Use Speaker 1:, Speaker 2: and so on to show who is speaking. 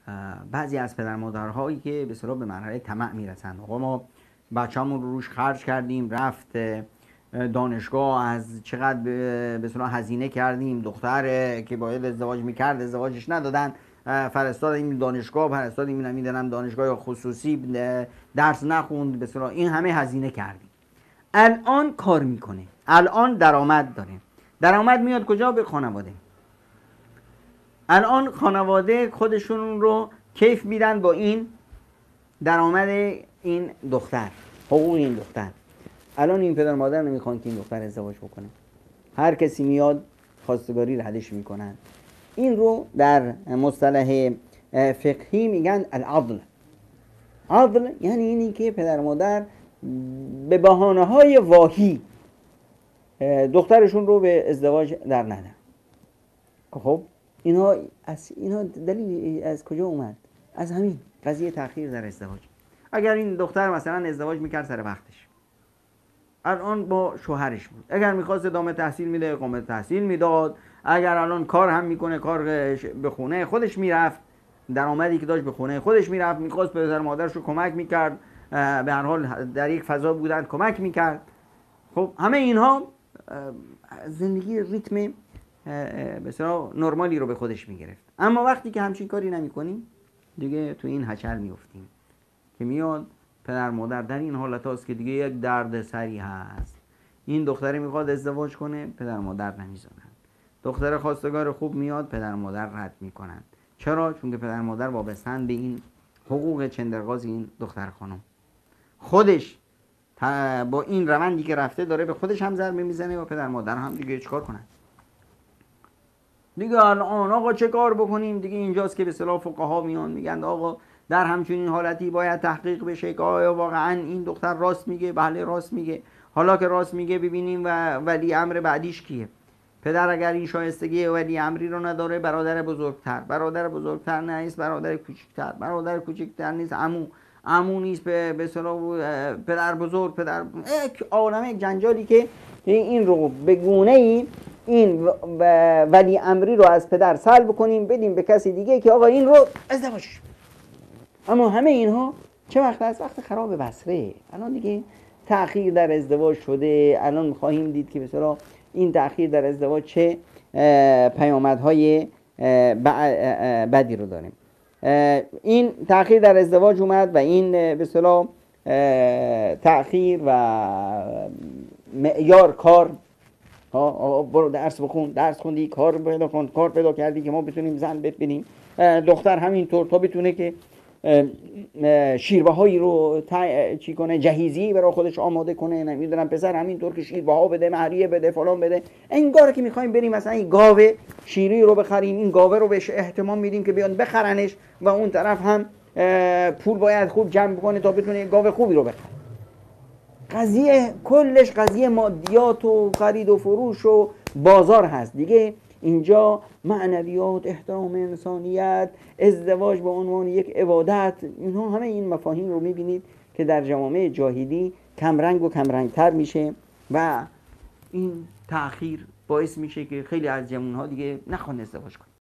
Speaker 1: بعضی از پدر مادرهایی که به اصطلاح به مرحله طمع میرسن، آقا ما بچه‌مون رو روش خرج کردیم، رفت دانشگاه، از چقدر به اصطلاح هزینه کردیم، دختر که باید ازدواج میکرد ازدواجش ندادن، فرستادیم دانشگاه، فرستادیم میدونم دانشگاه خصوصی، درس نخوند، به اصطلاح این همه هزینه کردیم. الان کار میکنه، الان درآمد داره، درآمد میاد کجا؟ به خانواده. الان خانواده خودشون رو کیف میدن با این درآمد این دختر، حقوق این دختر. الان این پدر مادر نمیخوان که این دختر ازدواج بکنه، هر کسی میاد خواستگاری ردش میکنن. این رو در مصطلح فقهی میگن العضل. عضل یعنی اینی که پدر مادر به بهانه‌های واهی دخترشون رو به ازدواج در ندن. خب اینا دلیل از کجا اومد؟ از همین قضیه تأخیر در ازدواج. اگر این دختر مثلا ازدواج میکرد سر وقتش، الان با شوهرش بود، اگر میخواست ادامه تحصیل میده اقامت تحصیل میداد، اگر الان کار هم میکنه کار به خونه خودش میرفت، درآمدی که داشت به خونه خودش میرفت، میخواست پدر مادرش رو کمک میکرد، به هر حال در یک فضا بودن کمک میکرد. خب همه اینها زندگی ریتم بسیار نرمالی رو به خودش میگرفت. اما وقتی که همچین کاری نمیکنیم دیگه تو این هچل میافتیم که میاد پدر مادر در این حالت هاست که دیگه یک درد سری هست. این دختره میخواد ازدواج کنه، پدر مادر نمیذارن. دختر خواستگار خوب میاد، پدر مادر رد میکنن. چرا؟ چون که پدر مادر وابستن به این حقوق چندرغاز این دختر خانم. خودش با این روندی که رفته داره به خودش هم ضربه میزنه و پدر مادر هم دیگه چیکار کنن؟ دیگه الان آقا چه کار بکنیم؟ دیگه اینجاست که به اصطلاح فقها میان میگن آقا در همچین حالتی باید تحقیق بشه که آیا واقعا این دختر راست میگه؟ بله راست میگه. حالا که راست میگه ببینیم و ولی امر بعدیش کیه. پدر اگر این شایستگی ولی امری رو نداره، برادر بزرگتر نیست، برادر کوچکتر نیست، عمو نیست، به اصطلاح پدر بزرگ، یک عالمه جنجالی که این رو به گونه‌ای این ولی امری رو از پدر سلب کنیم بدیم به کسی دیگه که آقا این رو ازدواجش. اما همه اینها چه وقت است؟ وقت خراب بصره. الان دیگه تأخیر در ازدواج شده. الان می‌خواهیم دید که مثلا این تأخیر در ازدواج چه پیامدهای بدی رو داریم. این تأخیر در ازدواج اومد و این به اصطلاح تأخیر و معیار کار، برو درس بخون، درس خوندی، کار پیدا کن، کار پیدا کردی که ما بتونیم زن ببینیم، دختر همینطور تا بتونه که شیربهایی رو چی کنه، جهیزی برای خودش آماده کنه، نمیدونم پسر همینطور که شیربها بده، مهریه بده، فلان بده. انگار که میخوایم بریم مثلا این گاو شیری رو بخریم، این گاوه رو بهش اهتمام میدیم که بیان بخرنش و اون طرف هم پول باید خوب جمع کنه تا بتونه گاو خوبی رو بخره. قضیه کلش قضیه مادیات و خرید و فروش و بازار هست دیگه. اینجا معنویات، احترام انسانیت، ازدواج به عنوان یک عبادت، اینها همه این مفاهیم رو میبینید که در جوامع جاهلی کمرنگ و کمرنگتر میشه و این تأخیر باعث میشه که خیلی از جوانها دیگه نخوان ازدواج کنن.